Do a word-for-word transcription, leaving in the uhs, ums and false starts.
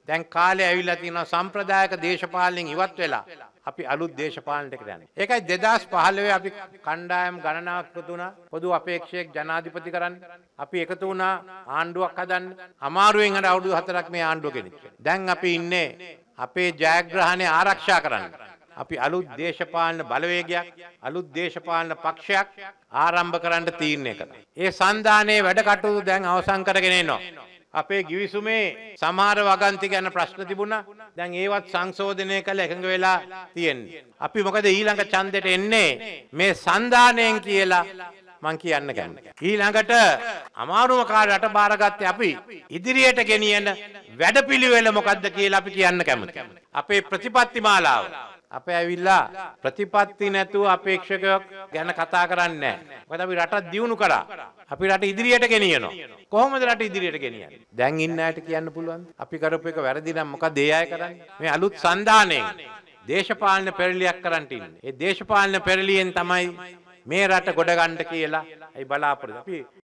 දැන් කාලේ ඇවිල්ලා තියෙනවා සම්ප්‍රදායික දේශපාලනයෙන් ඉවත් වෙලා අපි අලුත් දේශපාලනයකට යන්නේ. ඒකයි දෙදාස් පහළොව අපි කණ්ඩායම් ගණනාවක් එකතු වුණා. පොදු අපේක්ෂයක් ජනාධිපති කරන්න. අපි එකතු වුණා ආණ්ඩුවක් හදන්න. අමාරුවෙන් හරි අවුරුදු හතරක් මේ ආණ්ඩුව ගෙනිච්ච. දැන් අපි ඉන්නේ අපේ ජයග්‍රහණය ආරක්ෂා කරන්න. අපි අලුත් දේශපාලන බලවේගයක් අලුත් දේශපාලන පක්ෂයක් ආරම්භ කරන්න තීරණය කළා. ඒ සන්ධානයේ වැඩ කටයුතු දැන් අවසන් කරගෙන එනවා. අපේ ගිවිසුමේ සමහර වගන්ති ගැන ප්‍රශ්න තිබුණා. දැන් ඒවත් සංශෝධනය කළ එකඟ වෙලා තියෙන්නේ. අපි මොකද ඊළඟ ඡන්දෙට එන්නේ මේ සන්ධානයෙන් කියලා මං කියන්න කැමතියි. ඊළඟට අමාරුම කාර්යයට බාරගත්තේ අපි ඉදිරියට ගෙනියන වැඩපිළිවෙල මොකද්ද කියලා අපි කියන්න කැමතියි. අපේ ප්‍රතිපත්ති මාලාව අපේ ඇවිල්ලා ප්‍රතිපත්ති නැතුව අපේක්ෂකයෝ ගැන කතා කරන්නේ නැහැ. මොකද අපි රට දියුණු කරා. අපි රට ඉදිරියට ගෙනියනවා. කොහොමද රට ඉදිරියට ගෙනියන්නේ? දැන් ඉන්න අයට කියන්න පුළුවන්. අපි කරපු එක වැරදි නම් මොකද ඒ අය කරන්නේ? මේ අලුත් සන්ධානයෙන් දේශපාලන පෙරලියක් කරන්න ඉන්නේ. ඒ දේශපාලන පෙරලියෙන් තමයි මේ රට ගොඩ ගන්න කියලා අයි බලාපොරොත්තු. අපි